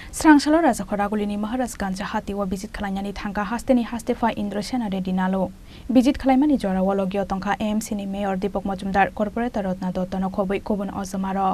Srangsalo Raja Khoragulini Maharajganj hati wa visit khalanyani thangka hasteni hastefa Indrasena Reddy nalo. Visit khalaimani jora walogyo tongkha AMC ni Mayor Deepak Majumdar Corporator Rotna Dottono khoboi kobun ozamarok.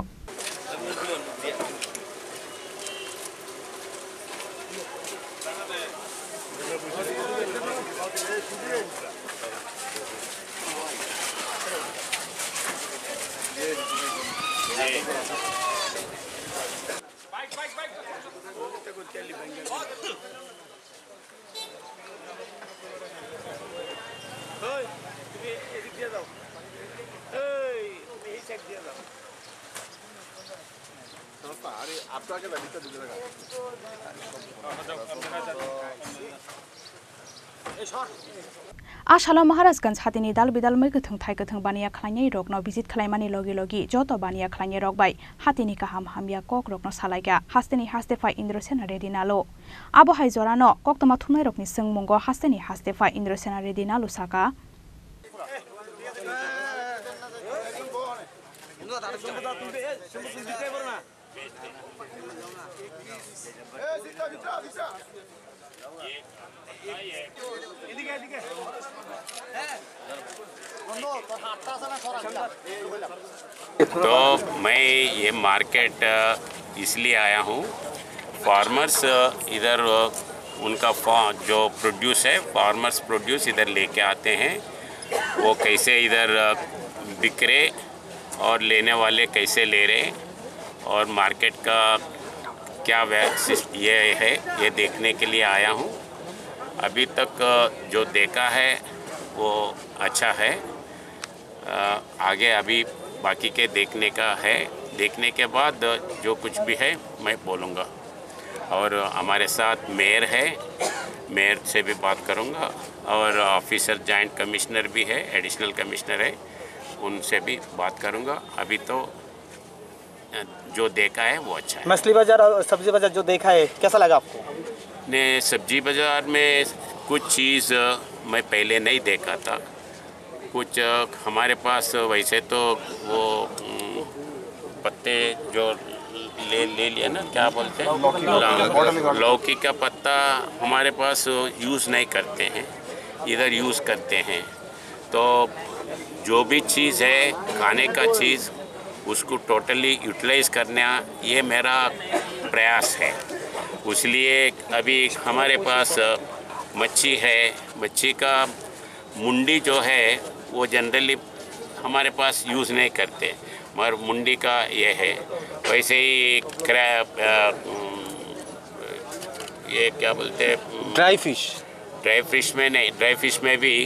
Ashala Maharajganj hatini dal bidal mai gothong thai gothong baniya khlainai rokno visit khalaimani logi logi joto baniya khlainai rok bai hatini kaham hamya kok rokno salaiga hasteni hastefa Indrasena Reddy nalo abo hai jorano koktoma thumnai rokni singmungo hasteni hastefa Indrasena Reddy nalo saka तो मैं ये market इसलिए आया हूँ। Farmers इधर उनका जो produce है फार्मर्स प्रोड्यूस इधर लेके आते हैं, वो कैसे इधर बिक रहे और लेने वाले कैसे ले रहे और मार्केट का क्या ये है ये देखने के लिए आया हूँ। अभी तक जो देखा है वो अच्छा है, आगे अभी बाकी के देखने का है, देखने के बाद जो कुछ भी है मैं बोलूँगा। और हमारे साथ मेयर है, मेयर से भी बात करूँगा और ऑफिसर जॉइंट कमिश्नर भी है, एडिशनल कमिश्नर है, उनसे भी बात करूँगा। अभी तो जो देखा है वो अच्छा है। मछली बाजार और सब्जी बाजार जो देखा है कैसा लगा आपको? ने सब्जी बाजार में कुछ चीज़ मैं पहले नहीं देखा था, कुछ हमारे पास वैसे तो वो पत्ते जो ले लिया ना, क्या बोलते हैं, लौकी का पत्ता हमारे पास यूज़ नहीं करते हैं, इधर यूज़ करते हैं। तो जो भी चीज़ है खाने का चीज़ उसको टोटली यूटिलाइज़ करना ये मेरा प्रयास है। इसलिए अभी हमारे पास मच्छी है, मच्छी का मुंडी जो है वो जनरली हमारे पास यूज़ नहीं करते, मगर मुंडी का ये है। वैसे ही क्रैब, ये क्या बोलते हैं, ड्राई फिश में नहीं, ड्राई फिश में भी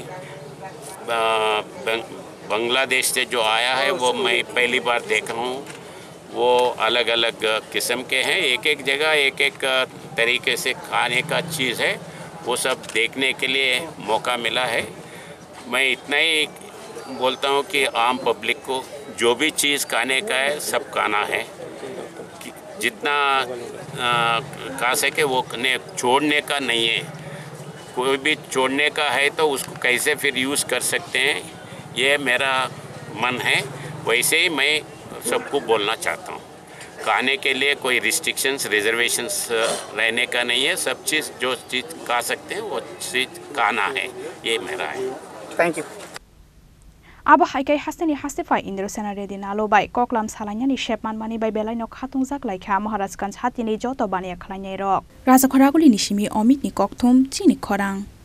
बांग्लादेश से जो आया है वो मैं पहली बार देख रहा हूँ। वो अलग अलग किस्म के हैं, एक एक जगह एक एक तरीके से खाने का चीज़ है, वो सब देखने के लिए मौका मिला है। मैं इतना ही बोलता हूँ कि आम पब्लिक को जो भी चीज़ खाने का है सब खाना है, जितना खा सके वो छोड़ने का नहीं है। कोई भी छोड़ने का है तो उसको कैसे फिर यूज़ कर सकते हैं, ये मेरा मन है। वैसे ही मैं सबको बोलना चाहता हूँ, खाने के लिए कोई रिस्ट्रिक्शंस रिजर्वेशंस रहने का नहीं है, सब चीज़ जो चीज़ खा सकते हैं वो चीज़ खाना है, ये मेरा है। Thank you. Abo haikai hasteni hastefa Indrasena Reddy nalo bai koklam salanyani shepman mani bai belaino khatungjak laikha Maharajganj hatini joto baniya khlainai rok Raja Khoraguli ni simi Omit ni kokthum chini khorang।